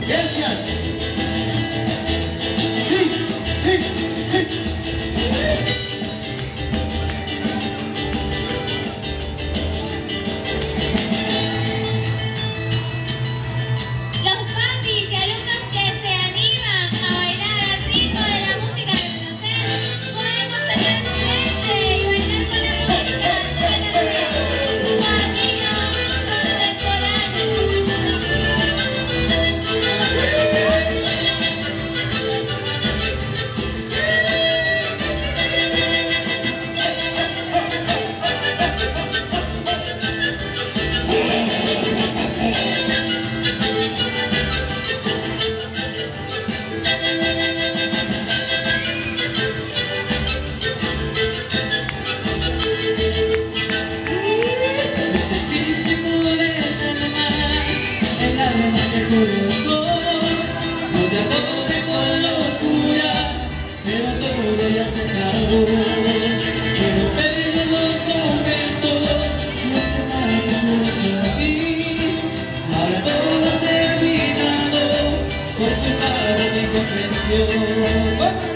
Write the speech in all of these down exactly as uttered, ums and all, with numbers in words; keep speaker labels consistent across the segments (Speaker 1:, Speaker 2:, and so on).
Speaker 1: Gracias. Sí, sí, sí.
Speaker 2: Los papis y alumnos que se animan a bailar al ritmo de la música de Renacer, podemos sacar un lente y bailar con la música de Renacer, un latino
Speaker 3: no te adore con locura, pero todo ya se acabó. Pero pero los momentos no te pasan por aquí. Ahora todo ha terminado por culpa de mi comprensión.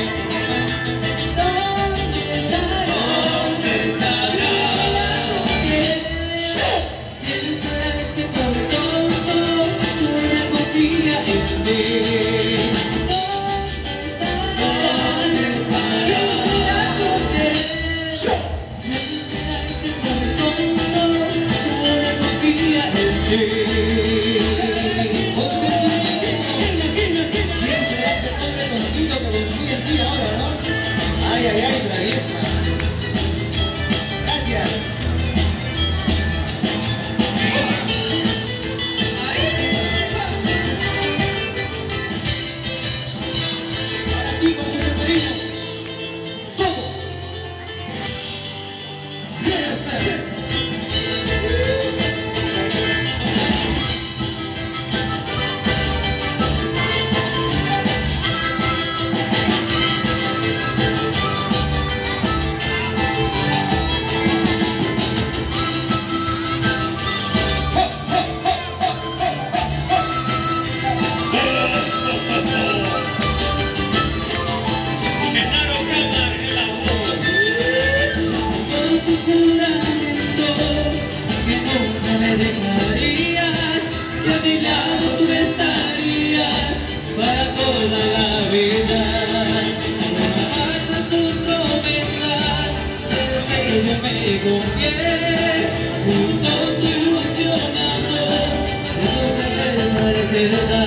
Speaker 1: Ay, ay, ay, traviesa. Gracias. Para ti, con mucho cariño. Somos Renacer.
Speaker 3: Para toda la vida, no aparto tus promesas, pero que yo me confié, junto tú ilusionando, no te parece verdad.